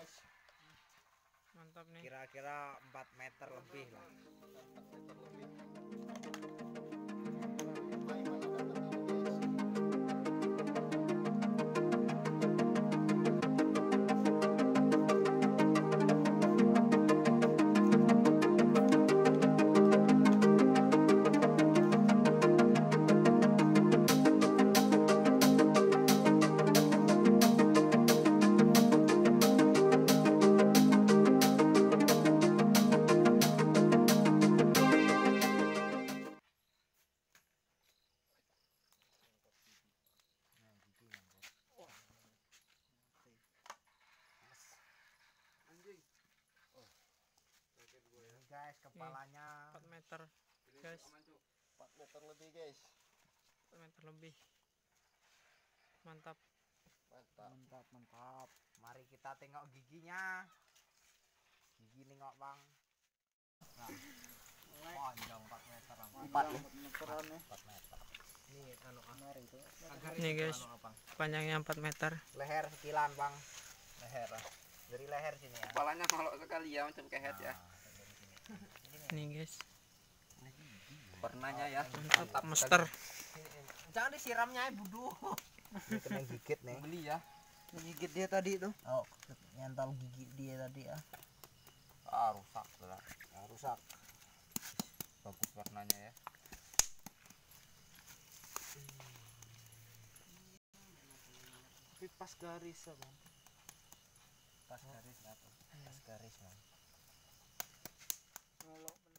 guys. Mantap nih. Kira-kira 4 meter lebih lah. 4 meter lebih. Main mana dapat ini guys. Ini guys, kepalanya 4 meter guys. 4 meter lebih guys. 4 meter lebih. Mantap. Mantap. mantap. Mari kita tengok giginya. Gigi nengok bang. Nah, panjang 4 meter. 4 meteran ya. 4 meter. Ini anu Mari itu. Nih guys, panjangnya 4 meter. leher sekilan bang. Leher lah. Dari leher sini ya. Kepalanya kalau sekali ya macam kehet ya. Nih guys, Warnanya ya. mantap master. Jangan disiramnya ya budu. Ini kena gigit nih. Beli ya. Menggigit dia tadi tuh. Oh, nyental gigi dia tadi ya. Rusak lah. Rusak. Bagus warnanya ya. Tapi pas garis ya bang. Pas garis lah tuh. Pas garis bang. Kalau